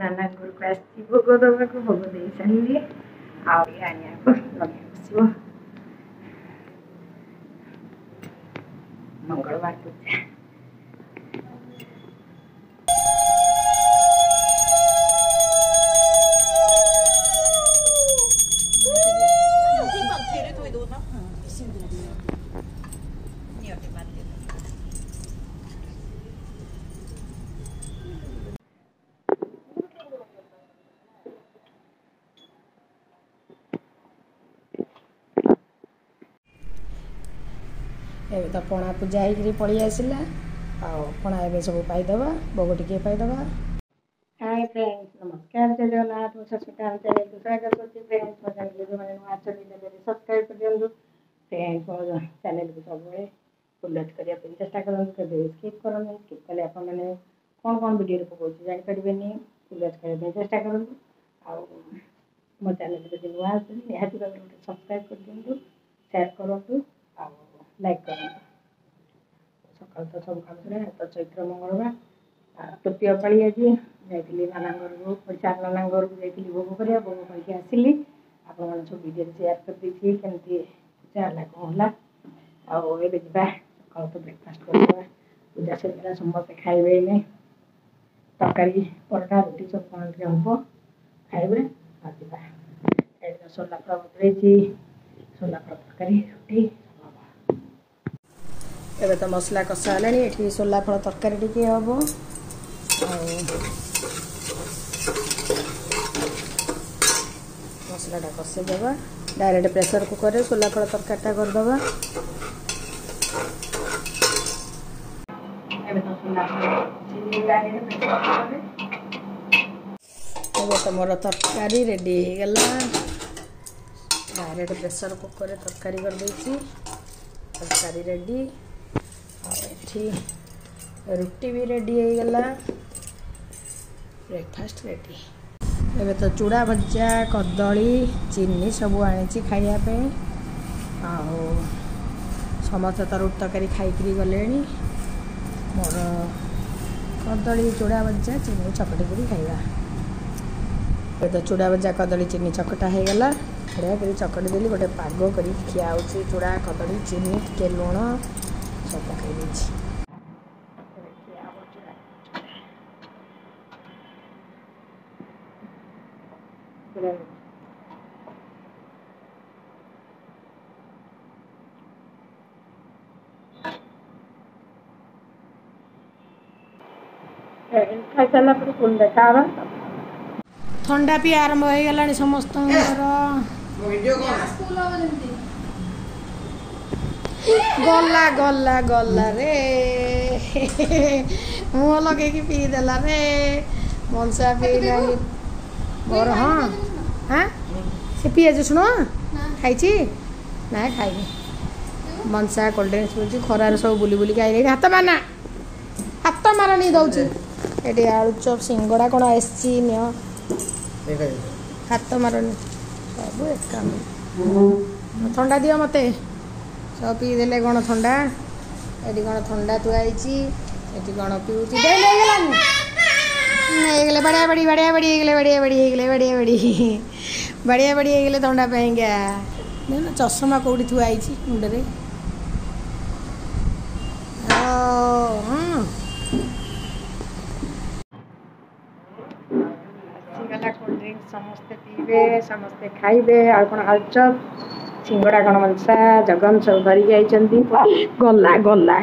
नाना घर को आसी भोग दबा को भोग दे सारी आने लगे बस मंगलवार पूजा एवं तो पणा पूजा हो पड़ी आसला पणा एवं सब पाईदबा भोग टे पाईदबा। हाय फ्रेंड्स नमस्कार जय जगन्नाथ मुझे सस्मिता चैनल को स्वागत करती फ्रेंड्स मो चैनल जो मैंने नुआ चैनल सब्सक्राइब कर दिंतु फ्रेंड्स मो चैनल को सब फॉलो करने चेष्टा करूँ स्किप करूँ स्किप कले आप कौन कौन वीडियो पकाऊँ जानीपारे फॉलो करने चेष्टा करूँ आ मो चैनल जो नुआ निहाती गोटे सब्सक्राइब कर दिंतु शेयर करूँ आ लाइक करूँ सकाल तो सब काम तो चैत्र मंगलवार तृतीय पाड़ी आज जाइली नाना घर को पचार नाना घर को जाइली भोग कर भोग करके आसली आपण सब वीडियो शेयर कर दी केमती पूजा है कौन है आगे जा सकाल तो ब्रेकफास्ट करवा पूजा सर समस्ते खाइबे तरकारी परोटा रुटी सब कौन हम खाइबे सोलापुर बतरे सोलापुर तरकारी रुटी एबे तो मसला कषा है सोलाफल तरकारी टी हम मसलाटा कषेदेवा डायरेक्ट प्रेशर कुकर सोलाफल तरकारीटा करदे तो मोर तरकारी रेडी हो गला डायरेक्ट प्रेशर कुकर तरकारी कर देछि तरकारी रेडी रुटी भी रेडी हो गला ब्रेकफास्ट रेडी एबे तो चूड़ा भजा कदली चीनी सब आनी खायापे समस्त तो रुट तरकारी खाई गले मोर कदली चूड़ा भजा चीनी चकटी कर खाइबा ए तो चूड़ा भजा कदली चीनी चकटा हो गला बढ़िया कर चकटी देली गोटे पाग कर खिया चूड़ा कदली चीनी टे लुण सब पकई खाई सारा पुणी देखा ठंडा पी आरंभ हो गला समस्त गला गला गला रे मुँह लगे पीदेला रे मनसा पीला मोर हाँ हाँ से पीएज शुण खाई ना खाई मनसा कोल्ड ड्रिंक्स पीछे खरार सब बुली बुलिक आई हाथ माना हाथ मार नहीं दौर ये आलुचप सिंगड़ा कौन आसी हाथ मारनी सब एक ठंडा दियो मत सब पीदेले कौन ठंडा ये कौन ठंडा थुआई कौन पीऊँगी बढ़िया बड़ी बढ़िया बड़ी बढ़िया बड़ी बढ़िया बड़ी बढ़िया बड़ी ठंडा पाइंगा ना चषमा कौटी थुआई मुंडे कोल्ड ड्रिंक समस्ते पीबे समस्ते खाइबे आ कौन आलुचप सिंगड़ा कौन मनसा जगन सब धरिक आई गला गला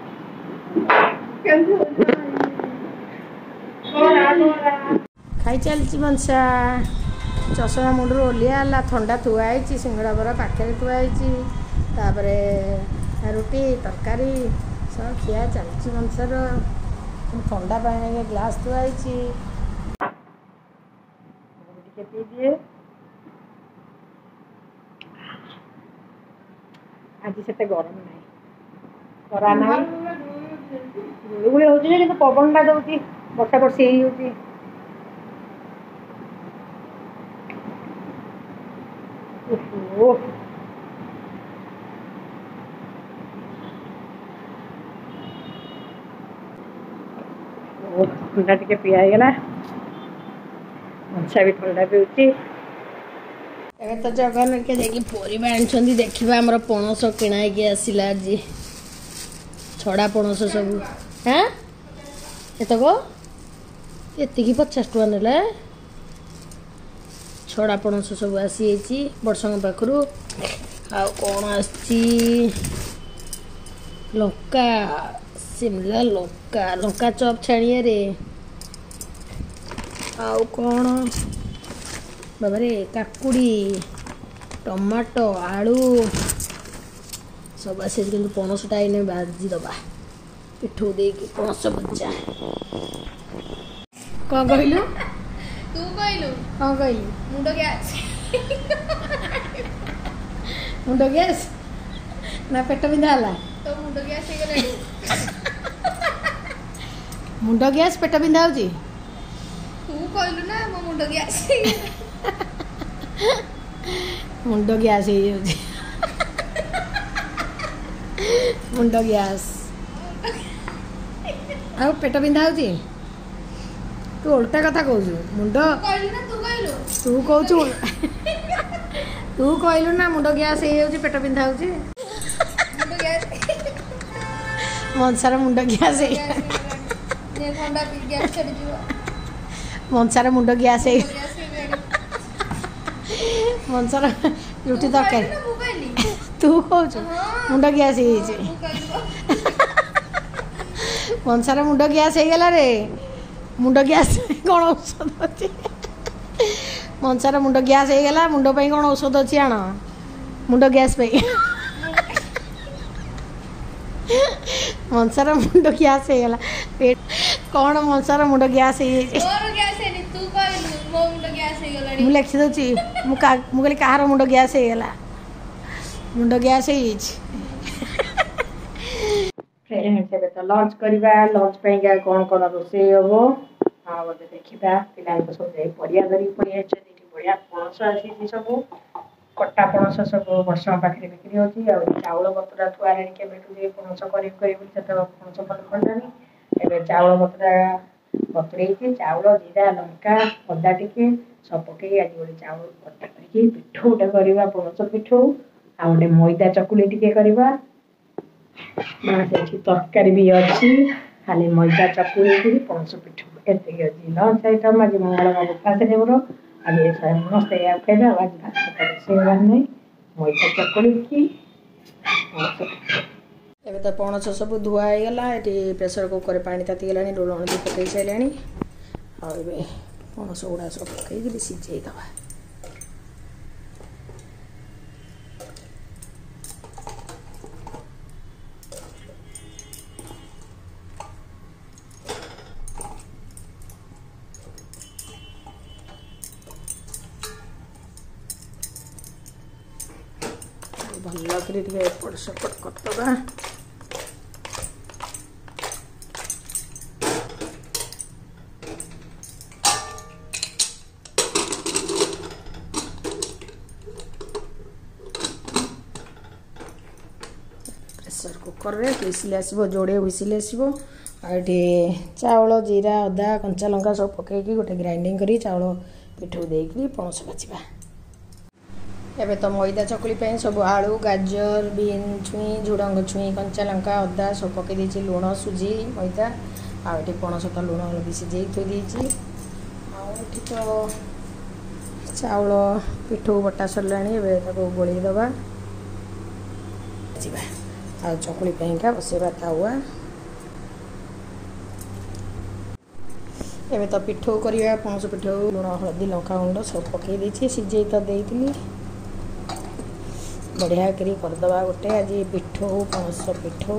खाई चलती मनसा चषमा मुंडर ओलिया ठंडा थुआई सिंगड़ा बरा पाखे थुआई रुटी तरकारी सब खिया चलती मनसार ठंडा पानी ग्लास थुआई पी दिए आज से गरम ना खरा ना गुड़गुड़ी हो पवन टा दौर बर्षा बर्षी हो ठंडा टे पिगला मनसा भी ठंडा पीऊँगी। ଏବେ ତ ଜଗନ के ଯାଇକି ପରିବା ଆଣିଛନ୍ତି। ଦେଖିବା ଆମର ପଣସ କିଣା ହେଇକି ଆସିଲା ଆଜି। ଛଡ଼ା ପଣସ ସବୁ ହାଁ ଏତକ ଏତିକି 50 ଟଙ୍କା ନେଲା। ଛଡ଼ା ପଣସ ସବୁ ଆସିଯାଇଛି ବର୍ଷଙ୍କ ପାଖରୁ। ଆଉ କ'ଣ ଆସିଛି ଲଙ୍କା ସିମଲା ଲଙ୍କା ଲଙ୍କା ଚପ୍ ଛାଣିଆରେ। ଆଉ କ'ଣ ବାବାରେ କାକୁଡ଼ି ଟମାଟୋ ଆଳୁ ସବୁ ଆସିଛି। କିନ୍ତୁ ପଣସଟା ଏଇନେ ଭାଜିଦେବା ପିଠଉ ଦେଇକି ପଣସ ଭଜା। କ'ଣ କହିଲୁ? ତୁ କହିଲୁ କ'ଣ କହିଲି? ମୁଣ୍ଡ ଗ୍ୟାସ୍ ମୁଣ୍ଡ ଗ୍ୟାସ୍ ନା ପେଟ ବିନ୍ଧା ହେଲା? ତୋ ମୁଣ୍ଡ ଗ୍ୟାସ୍ ହେଇଗଲାଣି। ମୁଣ୍ଡ ଗ୍ୟାସ୍ ପେଟ ବିନ୍ଧା ହେଉଛି? ତୁ କହିଲୁ ନା ମୋ ମୁଣ୍ଡ ଗ୍ୟାସ୍ ମୁଣ୍ଡ ଗ୍ୟାସ୍ ହେଇଯାଉଛି। ମୁଣ୍ଡ ଗ୍ୟାସ୍ ଆଉ ପେଟ ବିନ୍ଧା ହେଉଛି? ତୁ ଓଲଟା କଥା କହୁଛୁ। ମୁଣ୍ଡ କହିଲୁ ନା ତୁ କହିଲୁ? ତୁ କହୁଛୁ ତୁ କହିଲୁ ନା ମୁଣ୍ଡ ଗ୍ୟାସ୍ ହେଇଯାଉଛି ପେଟ ବିନ୍ଧା ହେଉଛି। ମୁଣ୍ଡ ଗ୍ୟାସ୍ ମନସାର ମୁଣ୍ଡ ଗ୍ୟାସ୍ ହେଇ ଥଣ୍ଡା ଗ୍ୟାସ୍ ଛାଡ଼ିଯିବ। ମନସାର ମୁଣ୍ଡ ଗ୍ୟାସ୍ ହେଇ ଗ୍ୟାସ୍ ହେଇଗଲାଣି। ମନସାର ରୁଟି ତରକାରୀ ମୁଁ କହିଲି ତୁ କହୁଛୁ ମୁଣ୍ଡ ଗ୍ୟାସ୍ ହେଇଯାଇଛି। ତୁ କହିଲୁ ମନସାର ମୁଣ୍ଡ ଗ୍ୟାସ୍ ହେଇଗଲା ରେ। ମୁଣ୍ଡ ଗ୍ୟାସ୍ କ'ଣ ଔଷଧ ଅଛି? ମନସାର ମୁଣ୍ଡ ଗ୍ୟାସ୍ ହେଇଗଲା। ମୁଣ୍ଡ ପାଇଁ କ'ଣ ଔଷଧ ଅଛି ଆଣ। ମୁଣ୍ଡ ଗ୍ୟାସ୍ ପାଇଁ ମନସାର ମୁଣ୍ଡ ଗ୍ୟାସ୍ ହେଇଗଲା। କ'ଣ ମନସାର ମୁଣ୍ଡ ଗ୍ୟାସ୍ ହେଇଯାଇଛି? ତୋର ଗ୍ୟାସ୍ ହେଇନି ତୁ କହିଲୁ ମୋ ମୁଣ୍ଡ ଗ୍ୟାସ୍ ହେଇଗଲାଣି। ମୁଁ ଲେଖିଦେଉଛି। ମୁଁ କହିଲି କାହାର ମୁଣ୍ଡ ଗ୍ୟାସ୍ ହେଇଗଲା? ମୁଣ୍ଡ ଗ୍ୟାସ୍ ହେଇଯାଇଛି। ଏବେ ତ ଲଞ୍ଚ କରିବା। ଲଞ୍ଚ ପାଇଁକା କ'ଣ କ'ଣ ରୋଷେଇ ହବ ଆଉ ଏବେ ଦେଖିବା। ପିଲାଙ୍କୁ ସବୁ ଯାଇ ପରିବା ଧରିକି ପଳେଇ ଆସିଛନ୍ତି। ଏଠି ବଢ଼ିଆ ପଣସ ଆସିଛି ସବୁ କଟା ପଣସ ସବୁ ବର୍ଷଙ୍କ ପାଖରେ ବିକ୍ରି ହେଉଛି। ଆଉ ଚାଉଳ ବତୁରା ଥୁଆ ହେଲାଣି କେବେଠୁ ଯେ ପଣସ କରିବି ବୋଲି ସେତେବେଳେ ପଣସ ପଡ଼ିଲାଣି। ଏବେ ଚାଉଳ ବତୁରେଇଛି। ଚାଉଳ ଜିରା ଲଙ୍କା ଅଦା ଟିକେ ସବୁ ପକେଇକି ଆଜି ଗୋଟେ ଚାଉଳ ବଟା କରିକି ପିଠଉଟା କରିବା ପଣସ ପିଠଉ। ଆଉ ଗୋଟେ ମଇଦା ଚକୁଳି ଟିକେ କରିବା। ସେଠି ତରକାରୀ ବି ଅଛି। ଖାଲି ମଇଦା ଚକୁଳି ପଣସ ପିଠଉ ଏତିକି ଅଛି। ଲଞ୍ଚ ଆଇଟମ୍ ଆଜି ମଙ୍ଗଳବାର ଉପାସ ମୋର। ଆଜି ସମସ୍ତେ ଏଇଆ ଖାଇବା। ଆଉ ଆଜି ଭାତ ରୋଷେଇ ହେବାର ନାହିଁ। ମଇଦା ଚକୁଳି କି ପଣସ ପିଠଉ। ଏବେ ତ ପଣସ ସବୁ ଧୁଆ ହେଇଗଲା। ଏଠି ପ୍ରେସର କୁକରରେ ପାଣି ତାତିଗଲାଣି। ଲୁଣ ହଳଦୀ ପକାଇ ସାରିଲାଣି। ଆଉ ଏବେ ପଣସ ଗୁଡ଼ା ସବୁ ପକାଇକି ସିଝେଇ ଦେବା। ଭଲ କରି ଟିକେ ଏପଟ ସେପଟ କରିଦେବା। ପ୍ରେସର କୁକରରେ ହୁଇସିଲ୍ ଆସିବ। ଯୋଡ଼େ ହୁଇସିଲ୍ ଆସିବ। ଆଉ ଏଠି ଚାଉଳ ଜିରା ଅଦା କଞ୍ଚା ଲଙ୍କା ସବୁ ପକାଇକି ଗୋଟେ ଗ୍ରାଇଣ୍ଡିଙ୍ଗ କରି ଚାଉଳ ପିଠଉ ଦେଇକି ପଣସ ଭାଜିବା। ଏବେ ତ ମଇଦା ଚକୁଳି ପାଇଁ ସବୁ ଆଳୁ ଗାଜର ବିନ୍ ଛୁଇଁ ଝୁଡ଼ଙ୍ଗ ଛୁଇଁ କଞ୍ଚା ଲଙ୍କା ଅଦା ସବୁ ପକାଇ ଦେଇଛି। ଲୁଣ ସୁଜି ମଇଦା ଆଉ ଏଠି ପଣସ ତ ଲୁଣ ହଳଦୀ ସିଝେଇ ଥୋଇ ଦେଇଛି। ଆଉ ଏଠି ତ ଚାଉଳ ପିଠଉ ବଟା ସରିଲାଣି। ଏବେ ତାକୁ ଗୋଳେଇ ଦେବା ଯିବା। ଆଉ ଚକୁଳି ପାଇଁକା ବସେଇବା ତାୱା। ଏବେ ତ ପିଠଉ କରିବା। ପଣସ ପିଠଉ ଲୁଣ ହଳଦୀ ଲଙ୍କାଗୁଣ୍ଡ ସବୁ ପକାଇ ଦେଇଛି। ସିଝେଇ ତ ଦେଇଥିଲି। बढ़िया करी करदबा गोटे आज पिठौ पणस पिठौ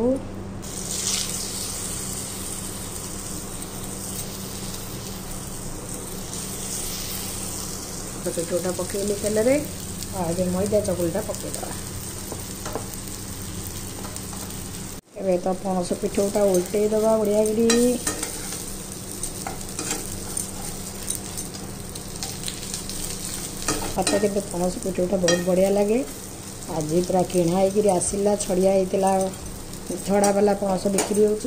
पिठौटा पकईली तेल आज मैदा चकुलटा पकईदबा। एबे तो पणस पिठौटा उल्टे दबा बढ़िया करी। हाथ के पणस पिठौटा बहुत बढ़िया लगे। आज पूरा किणा होकर आसला छड़िया होता छड़ा वाला पणस बिक्री हो।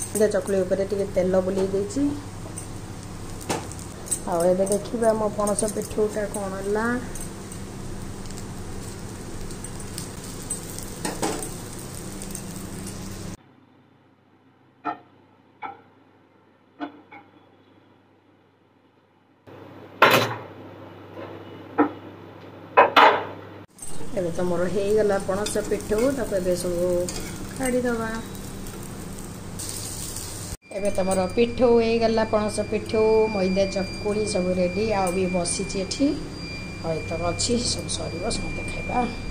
चकुली उपर टिके तेल बुले देछि आ एबे देखिबा मो पणस पिठौटा कोन हला एबे तो मोर हे गला पणस पिठौ ताको एबे सब काढी दबा एबे तो मोर पिठौ हे गला पणस पिठौ मैदा चकुली सब रेडी आ भी बसी एठी हय तो अछि सब सरीबो सब देखाइबा।